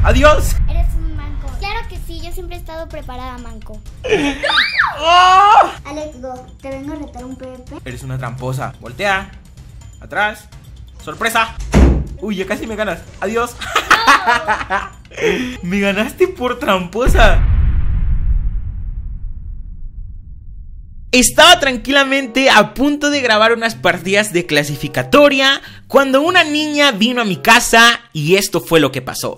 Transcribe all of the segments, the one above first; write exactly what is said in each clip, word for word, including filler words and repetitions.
¡Adiós! Eres un manco. Claro que sí, yo siempre he estado preparada, manco. ¡Oh! Alex Go, te vengo a retar un PvP. Eres una tramposa. Voltea. Atrás. ¡Sorpresa! Uy, ya casi me ganas. ¡Adiós! Me ganaste por tramposa. Estaba tranquilamente a punto de grabar unas partidas de clasificatoria cuando una niña vino a mi casa y esto fue lo que pasó.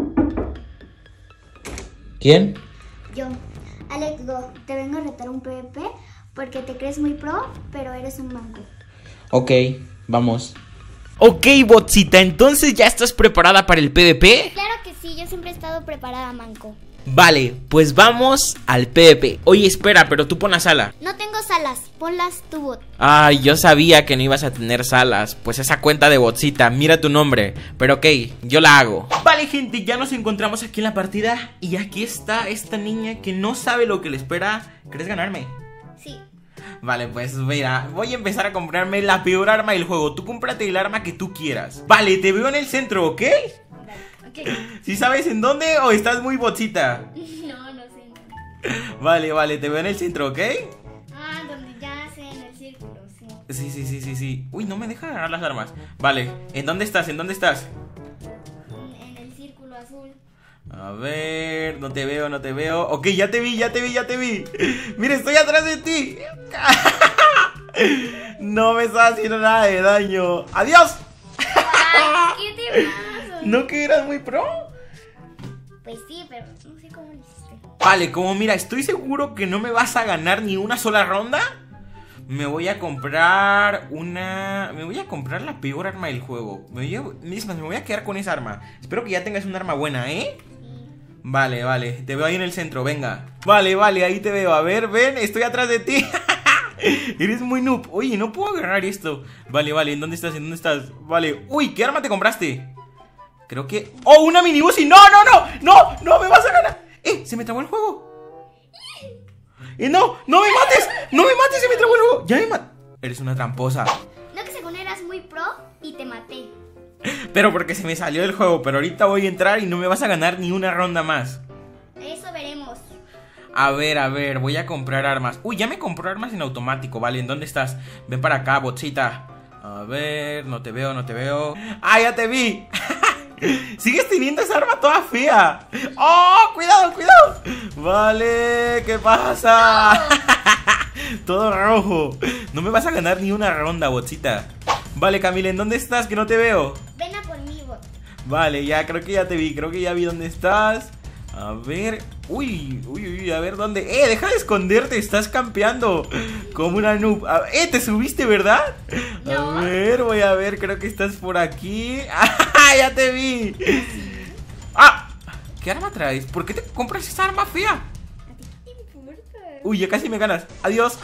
¿Quién? Yo, Alex Go, te vengo a retar un PvP porque te crees muy pro, pero eres un manco. Ok, vamos. Ok, Botsita, entonces ya estás preparada para el PvP. Claro que sí, yo siempre he estado preparada, manco. Vale, pues vamos al PvP. Oye, espera, pero tú pon la sala. No tengo salas, ponlas tu bot. Ay, yo sabía que no ibas a tener salas. Pues esa cuenta de Botsita, mira tu nombre. Pero ok, yo la hago. Vale, gente, ya nos encontramos aquí en la partida. Y aquí está esta niña que no sabe lo que le espera. ¿Quieres ganarme? Sí. Vale, pues mira, voy a empezar a comprarme la peor arma del juego. Tú cómprate el arma que tú quieras. Vale, te veo en el centro, ¿ok? Okay. ¿Sí sabes en dónde o estás muy Botsita? No, no sé. Vale, vale, te veo en el centro, ¿ok? Ah, donde ya sé, en el círculo, sí. Sí, sí, sí, sí, sí. Uy, no me deja agarrar las armas. Vale, ¿en dónde estás? ¿En dónde estás? En el círculo azul. A ver, no te veo, no te veo. Ok, ya te vi, ya te vi, ya te vi. Mira, estoy atrás de ti. No me está haciendo nada de daño. ¡Adiós! Ay, ¿qué te pasa? ¿No que eras muy pro? Pues sí, pero no sé cómo lo hiciste. Vale, como mira, estoy seguro que no me vas a ganar ni una sola ronda. Me voy a comprar una... Me voy a comprar la peor arma del juego. Me voy a... me voy a quedar con esa arma. Espero que ya tengas un arma buena, ¿eh? Vale, vale, te veo ahí en el centro, venga. Vale, vale, ahí te veo, a ver, ven, estoy atrás de ti. Eres muy noob. Oye, no puedo agarrar esto. Vale, vale, ¿en dónde estás? ¿En dónde estás? Vale, uy, ¿qué arma te compraste? Creo que... ¡Oh, una mini Uzi! ¡No, no, no! ¡No, no me vas a ganar! ¡Eh, se me trabó el juego! ¡Eh, no! ¡No me mates! ¡No me mates! ¡Se me trabó el juego! ¡Ya me maté! Eres una tramposa. No, que según eras muy pro y te maté. Pero porque se me salió del juego. Pero ahorita voy a entrar y no me vas a ganar ni una ronda más. Eso veremos. A ver, a ver, voy a comprar armas. Uy, ya me compró armas en automático, vale, ¿en dónde estás? Ven para acá, Botsita. A ver, no te veo, no te veo. ¡Ah, ya te vi! Sigues teniendo esa arma toda fea. ¡Oh, cuidado, cuidado! Vale, ¿qué pasa? Todo rojo. No me vas a ganar ni una ronda, Botsita. Vale, Camila, ¿en dónde estás? Que no te veo. Ven a por mí, bot. Vale, ya, creo que ya te vi. Creo que ya vi dónde estás. A ver, uy, uy, uy, a ver dónde. Eh, deja de esconderte, estás campeando como una noob. A- Eh, te subiste, ¿verdad? No. A ver, voy a ver, creo que estás por aquí. ¡Ah, ya te vi! ¡Ah! ¿Qué arma traes? ¿Por qué te compras esa arma fea? ¿A ti qué te importa? Uy, ya casi me ganas. Adiós.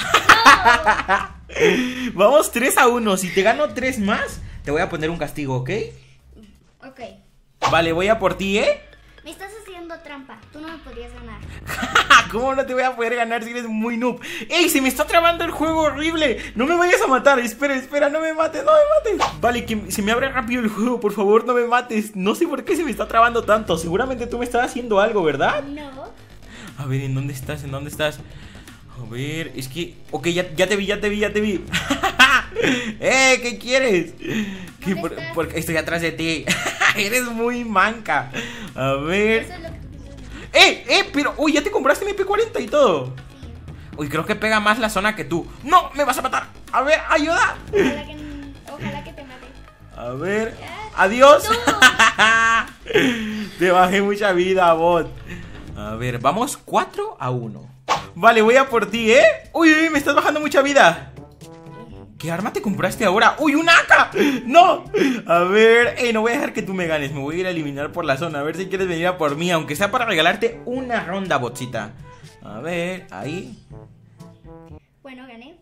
Vamos tres a uno. Si te gano tres más, te voy a poner un castigo, ¿ok? Ok. Vale, voy a por ti, ¿eh? Me estás haciendo trampa. Tú no me podrías ganar. ¿Cómo no te voy a poder ganar si eres muy noob? ¡Ey! Se me está trabando el juego horrible. No me vayas a matar. Espera, espera, no me mates, no me mates. Vale, que se me abre rápido el juego. Por favor, no me mates. No sé por qué se me está trabando tanto. Seguramente tú me estás haciendo algo, ¿verdad? No. A ver, ¿en dónde estás? ¿En dónde estás? A ver, es que... Ok, ya, ya te vi, ya te vi, ya te vi. ¡Eh! ¿Qué quieres? ¿Qué, por, por, estoy atrás de ti. Eres muy manca. A ver... Eso es lo que tú piensas. ¡Eh! ¡Eh! Pero... Uy, ya te compraste mi P cuarenta y todo. Sí. Uy, creo que pega más la zona que tú. ¡No! ¡Me vas a matar! A ver, ayuda. Ojalá que, ojalá que te mate. A ver... ¡Adiós! No. Te bajé mucha vida, bot. A ver, vamos cuatro a uno. Vale, voy a por ti, ¿eh? Uy, uy, me estás bajando mucha vida. ¿Qué arma te compraste ahora? ¡Uy, un A K! ¡No! A ver, eh, no voy a dejar que tú me ganes. Me voy a ir a eliminar por la zona. A ver si quieres venir a por mí, aunque sea para regalarte una ronda, Botsita. A ver, ahí. Bueno, gané.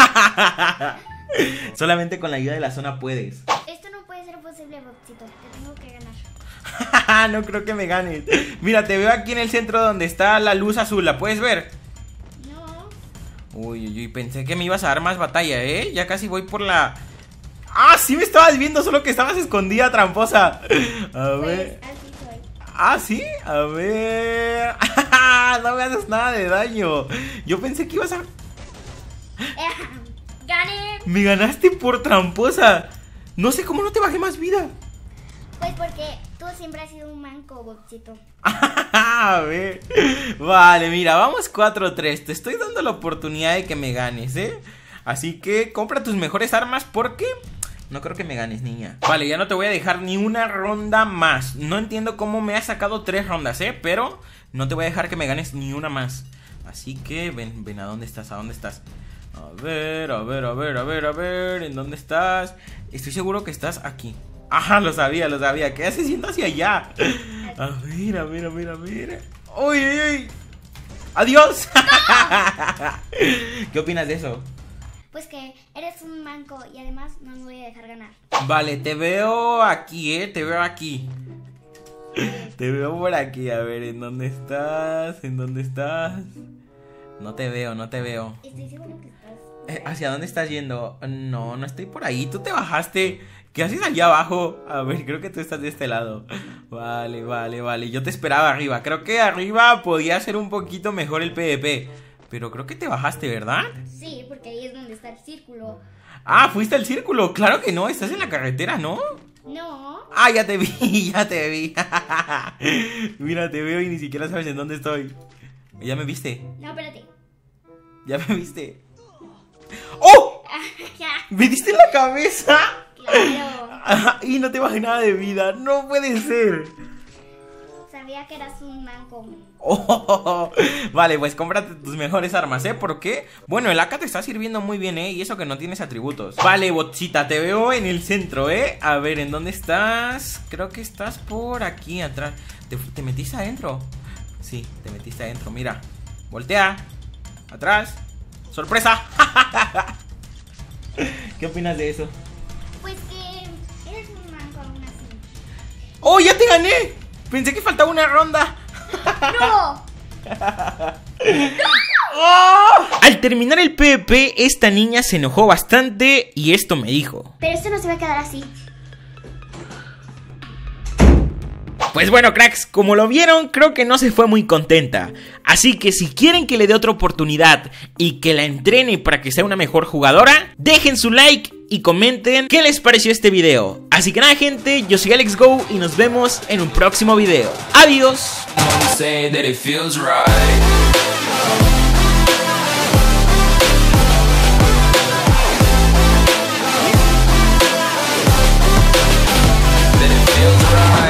Solamente con la ayuda de la zona puedes. Esto no puede ser posible, Botsito. Te tengo que ganar. No creo que me ganes. Mira, te veo aquí en el centro donde está la luz azul. ¿La puedes ver? No. Uy, uy, uy, pensé que me ibas a dar más batalla, ¿eh? Ya casi voy por la... ¡Ah, sí me estabas viendo! Solo que estabas escondida, tramposa. A ver... Pues así soy. Ah, ¿sí? A ver... No me haces nada de daño. Yo pensé que ibas a... ¡Gané! Me ganaste por tramposa. No sé cómo no te bajé más vida. Pues porque tú siempre has sido un manco, Boxito. A ver. Vale, mira, vamos cuatro tres. Te estoy dando la oportunidad de que me ganes, ¿eh? Así que compra tus mejores armas porque... no creo que me ganes, niña. Vale, ya no te voy a dejar ni una ronda más. No entiendo cómo me has sacado tres rondas, ¿eh? Pero no te voy a dejar que me ganes ni una más. Así que ven, ven, ¿a dónde estás? ¿A dónde estás? A ver, a ver, a ver, a ver, a ver. ¿En dónde estás? Estoy seguro que estás aquí. Ajá, lo sabía, lo sabía. ¿Qué haces yendo hacia allá? A ver, a ver, a ver, a ver. ¡Uy, uy, uy! ¡Adiós! ¿Qué opinas de eso? Pues que eres un manco y además no me voy a dejar ganar. Vale, te veo aquí, eh, te veo aquí. Te veo por aquí, a ver, ¿en dónde estás? ¿En dónde estás? No te veo, no te veo. Estoy seguro que estás... Eh, ¿Hacia dónde estás yendo? No, no estoy por ahí, tú te bajaste. ¿Qué haces allá abajo? A ver, creo que tú estás de este lado. Vale, vale, vale, yo te esperaba arriba. Creo que arriba podía ser un poquito mejor el PvP. Pero creo que te bajaste, ¿verdad? Sí, porque ahí es donde está el círculo. Ah, fuiste al círculo. Claro que no, estás en la carretera, ¿no? No. Ah, ya te vi, ya te vi. Mira, te veo y ni siquiera sabes en dónde estoy. ¿Ya me viste? No, espérate. ¿Ya me viste? ¡Oh! ¿Me diste en la cabeza? Claro. Y no te bajé nada de vida. No puede ser. Sabía que eras un manco. Oh, vale, pues cómprate tus mejores armas, ¿eh? ¿Por qué? Bueno, el A K te está sirviendo muy bien, ¿eh? Y eso que no tienes atributos. Vale, Botsita, te veo en el centro, ¿eh? A ver, ¿en dónde estás? Creo que estás por aquí atrás. ¿Te, te metiste adentro? Sí, te metiste adentro, mira. Voltea. Atrás. ¡Sorpresa! ¿Qué opinas de eso? Pues que eres un manco aún así. ¡Oh, ya te gané! Pensé que faltaba una ronda. ¡No! ¡Oh! Al terminar el PvP, esta niña se enojó bastante y esto me dijo: pero esto no se va a quedar así. Pues bueno, cracks, como lo vieron, creo que no se fue muy contenta. Así que si quieren que le dé otra oportunidad y que la entrene para que sea una mejor jugadora, dejen su like y comenten qué les pareció este video. Así que nada, gente, yo soy AlexGo y nos vemos en un próximo video. ¡Adiós! Feels right.